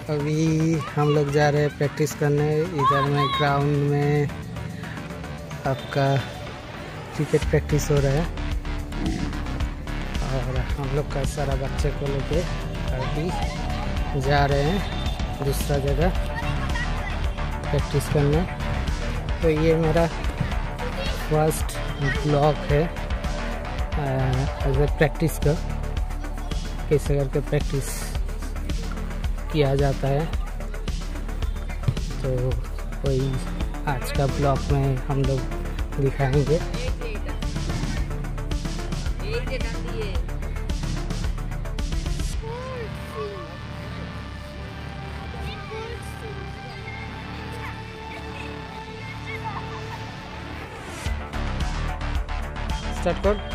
अभी हम लोग जा रहे हैं प्रैक्टिस करने। इधर में ग्राउंड में आपका क्रिकेट प्रैक्टिस हो रहा है और हम लोग का सारा बच्चे को लेके अभी जा रहे हैं दूसरा जगह प्रैक्टिस करने। तो ये मेरा फर्स्ट ब्लॉग है एज ए प्रैक्टिस का, कैसे करके प्रैक्टिस किया जाता है। तो वही आज का ब्लॉग में हम लोग दिखाएंगे। स्टार्ट कर।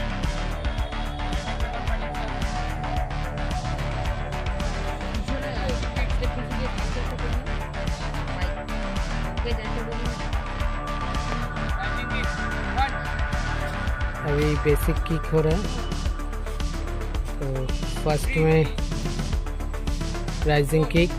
अभी बेसिक किक हो रहा है। तो फर्स्ट में राइजिंग किक,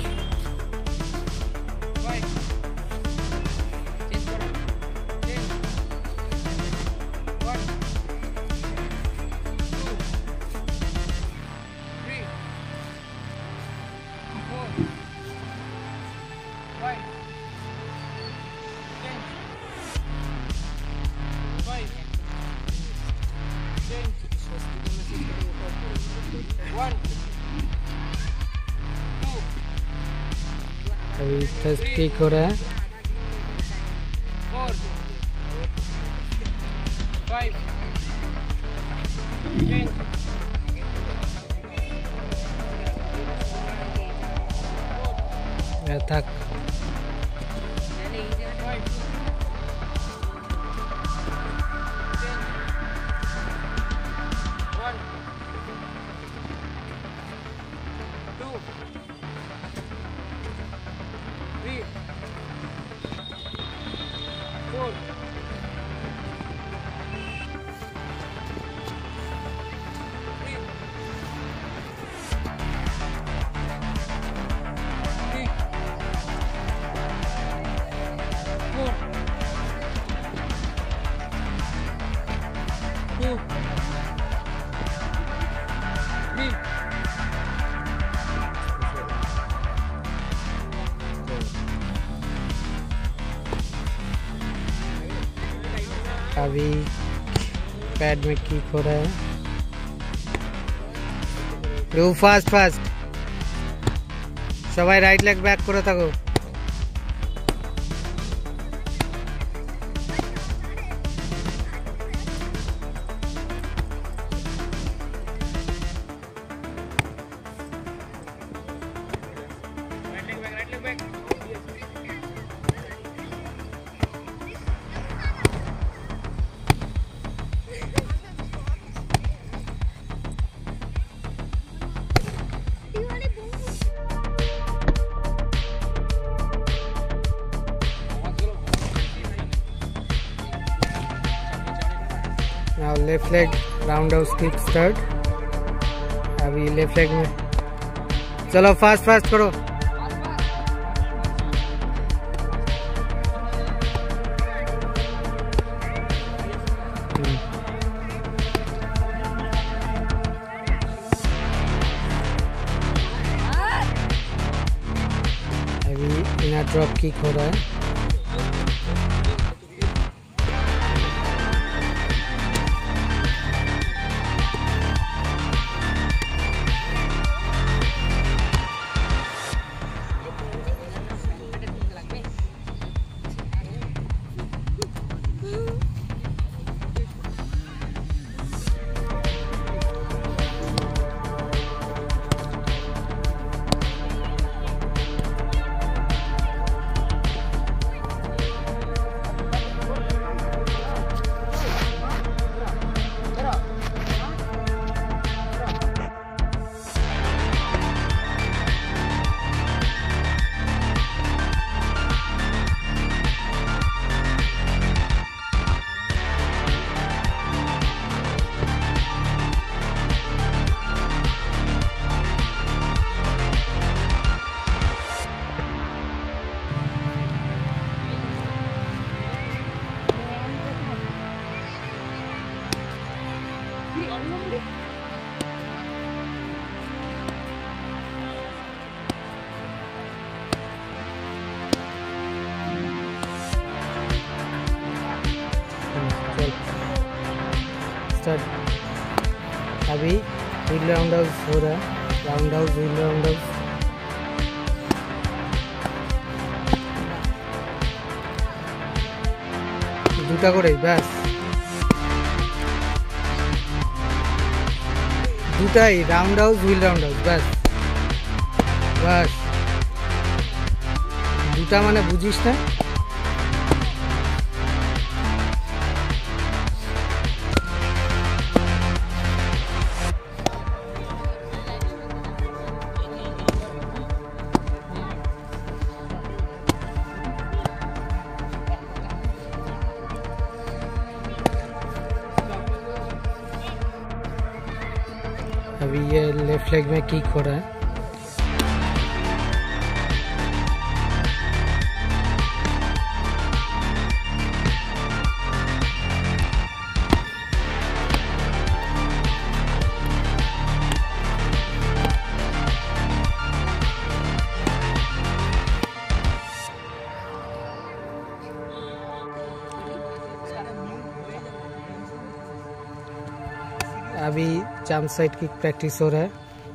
अभी फर्स्ट किक हो रहा है। अटैक अभी पैड में किक हो रहा है। डू फास्ट फास्ट सबाई राइट लेग बैक करे থাকো। Now left leg roundhouse kick start। अभी लेफ्ट लेग में चलो फास्ट फास्ट करो। अभी इनर ड्रॉप किक हो रहा है। व्हील राउंड हाउस हो रहा है, round house wheel round house. দুটা করে ব্যাস, দুটাই round house wheel round house, ব্যাস ব্যাস দুটা মানে বুঝিস না। अभी ये लेफ्ट लेग में किक हो रहा है। अभी जंप साइड की प्रैक्टिस हो रहा है।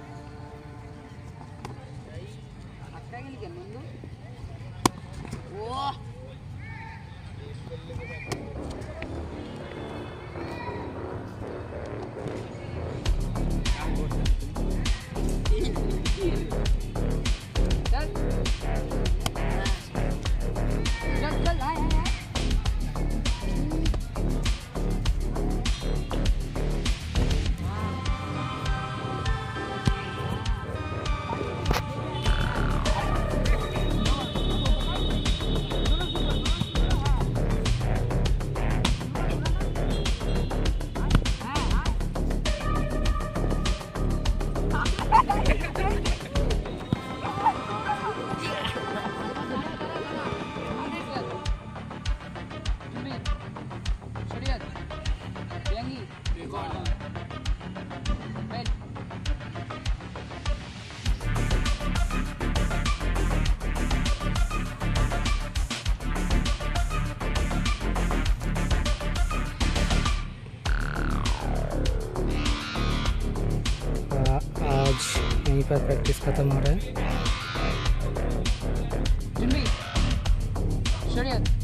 यहीं पर प्रैक्टिस खत्म हो रहा है।